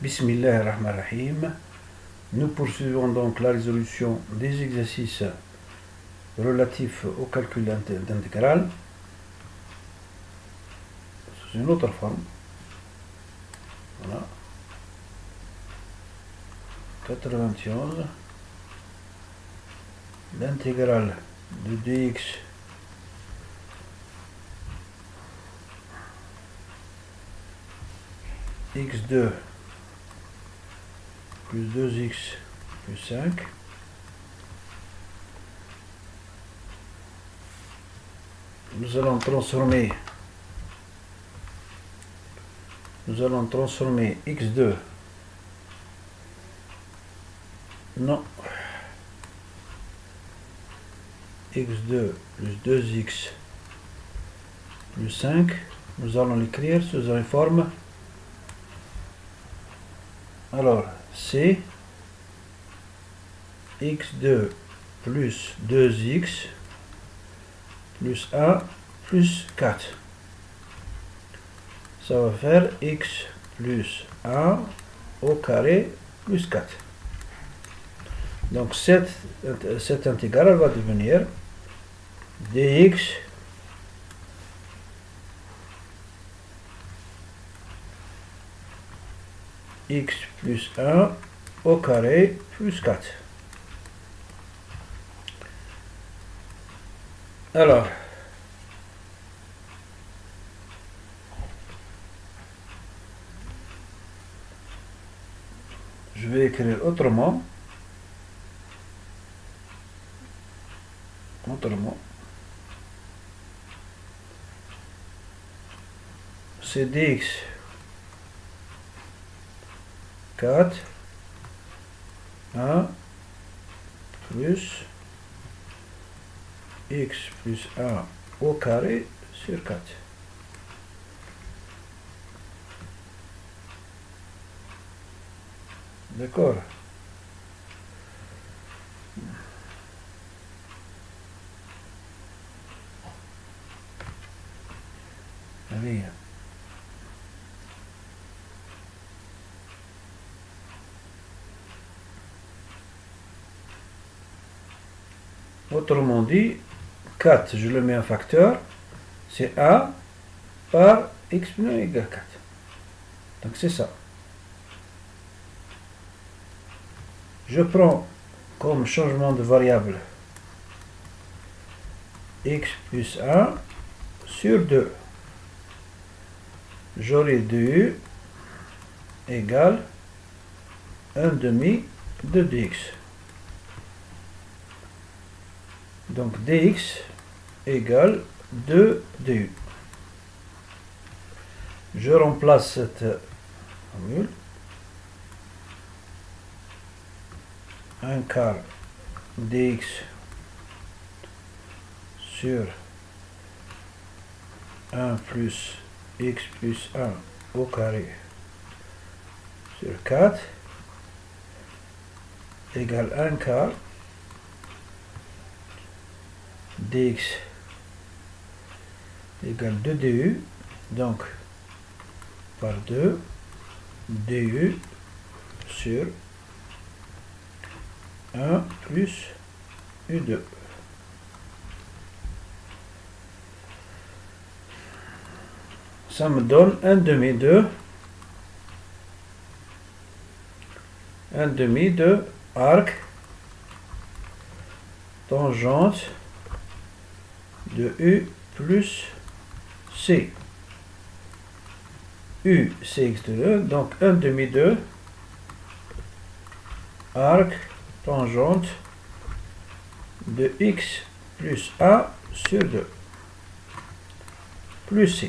Bismillahirrahmanirrahim. Nous poursuivons donc la résolution des exercices relatifs au calcul d'intégrale sous une autre forme. Voilà. 91. L'intégrale de dx x2 plus 2x plus 5 nous allons transformer x2 non x2 plus 2x plus 5, nous allons l'écrire sous une forme. Alors, c'est x2 plus 2x plus 1 plus 4. Ça va faire x plus 1 au carré plus 4. Donc, cette intégrale va devenir dx x plus 1 au carré plus 4. Alors, je vais écrire autrement. C'est dx 4 1 plus x plus 1 au carré sur 4. D'accord? Allez. Autrement dit, 4, je le mets en facteur, c'est a par x plus 1 égale 4. Donc c'est ça. Je prends comme changement de variable x plus 1 sur 2. J'aurai 2 égale 1 demi de dx. Donc dx égale 2 du. Je remplace cette formule. 1 quart dx sur 1 plus x plus 1 au carré sur 4 égale 1 quart dx égale 2 du, donc par 2 du sur 1 plus u2. Ça me donne 1 demi de arc tangente de U plus C. U, c'est x de 2, donc 1 demi de arc tangente de x plus 1 sur 2 plus C.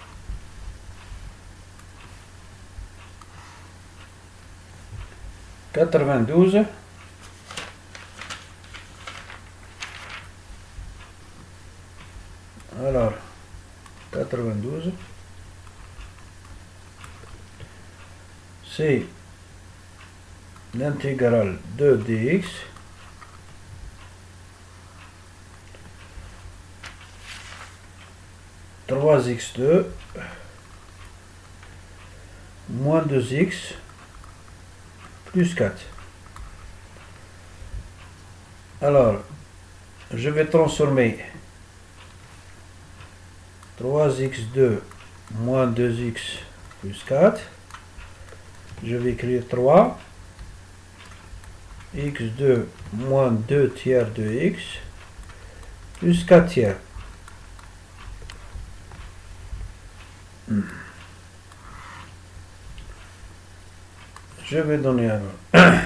$92. Alors, 92, c'est l'intégrale de dx (3x2 moins 2x plus 4. Alors, je vais transformer 3x2 moins 2x plus 4. Je vais écrire 3. x2 moins 2 tiers de x plus 4 tiers. Je vais donner alors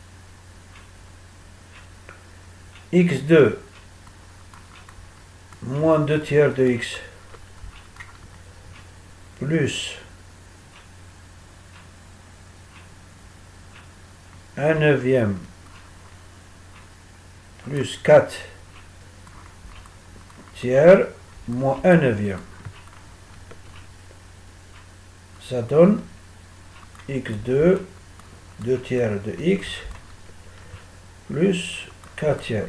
x2 moins 2 tiers de x plus 1 neuvième plus 4 tiers moins 1 neuvième. Ça donne x2, 2 tiers de x, plus 4 tiers.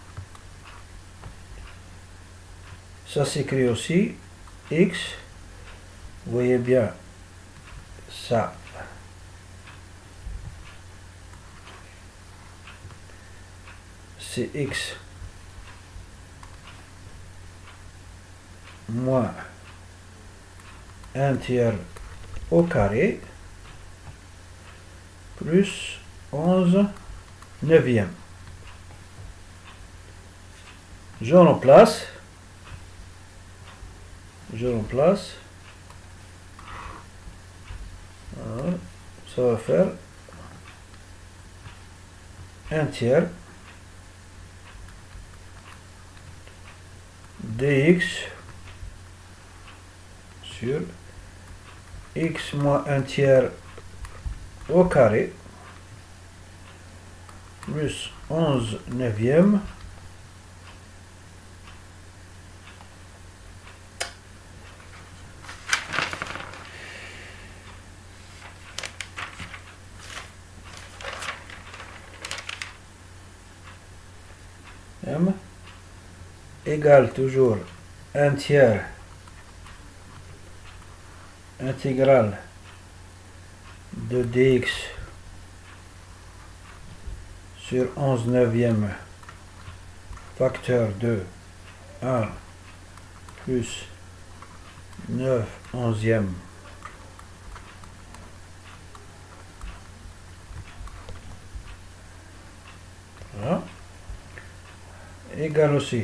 Ça s'écrit aussi x, vous voyez bien, ça. C'est x moins 1 tiers au carré plus 11 neuvième. Je remplace. Alors, ça va faire 1 tiers dx sur x moins 1 tiers au carré plus 11 neuvième m égale toujours 1 tiers intégrale de dx sur 11 neuvième facteur de 1 plus 9 onzième voilà, égale aussi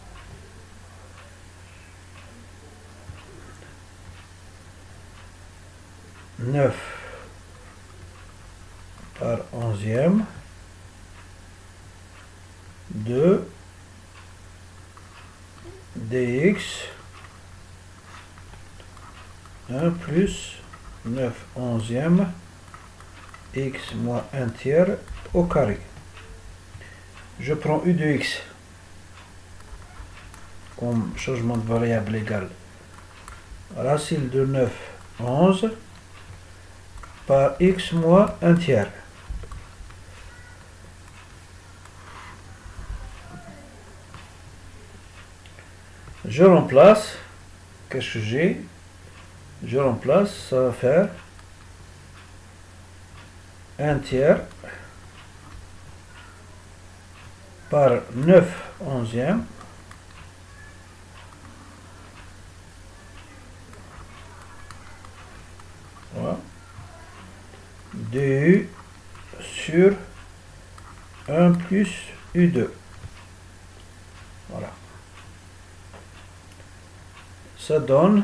9 par onzième de dx 1 plus 9 onzième x moins 1 tiers au carré. Je prends u de x comme changement de variable égal racine de 9, 11 par x moins 1 tiers. Je remplace, qu'est-ce que j'ai? Je remplace, ça va faire 1 tiers par 9 onzième voilà, du sur 1 plus u2. Voilà. Ça donne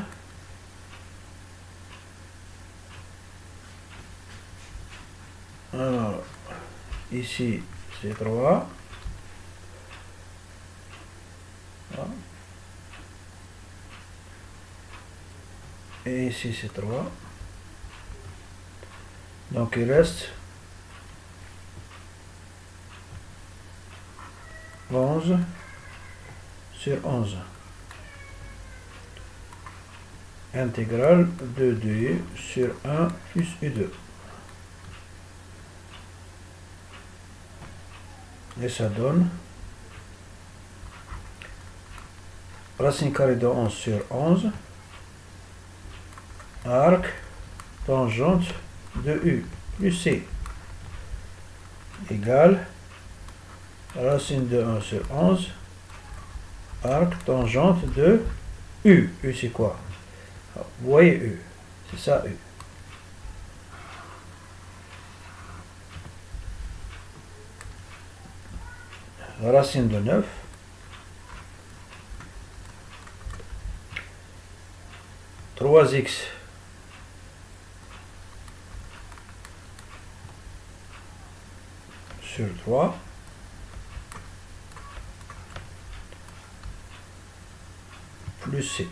alors ici c'est 3 voilà. Et ici c'est 3 donc il reste 11 sur 11 intégrale de 2 sur 1 plus u2 et ça donne racine carrée de 11 sur 11 arc tangente de u plus c égale racine de 1 sur 11, arc tangente de U. U c'est quoi? Vous voyez U, c'est ça U. Racine de 9. Trois x sur 3 plus c.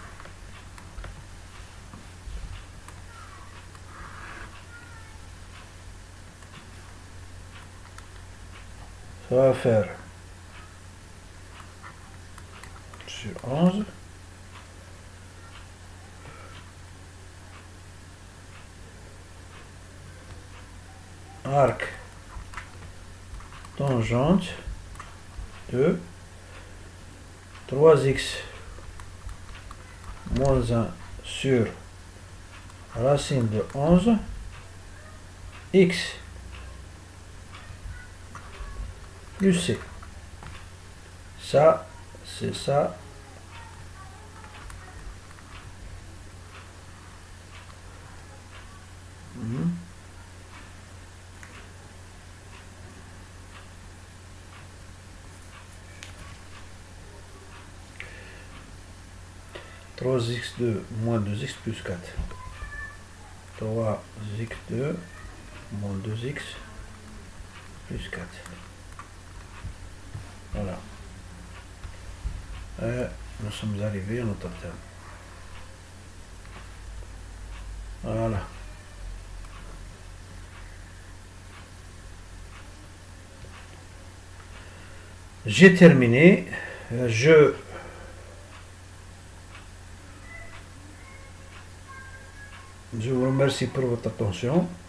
Ça va faire sur 11 arc tangente de 3x moins 1 sur racine de 11 x plus c. Ça, c'est ça. Trois x2 moins 2x plus 4. 3x2 moins 2x plus 4. Voilà. Et nous sommes arrivés à notre terme. Voilà. J'ai terminé. Je vous remercie pour votre attention.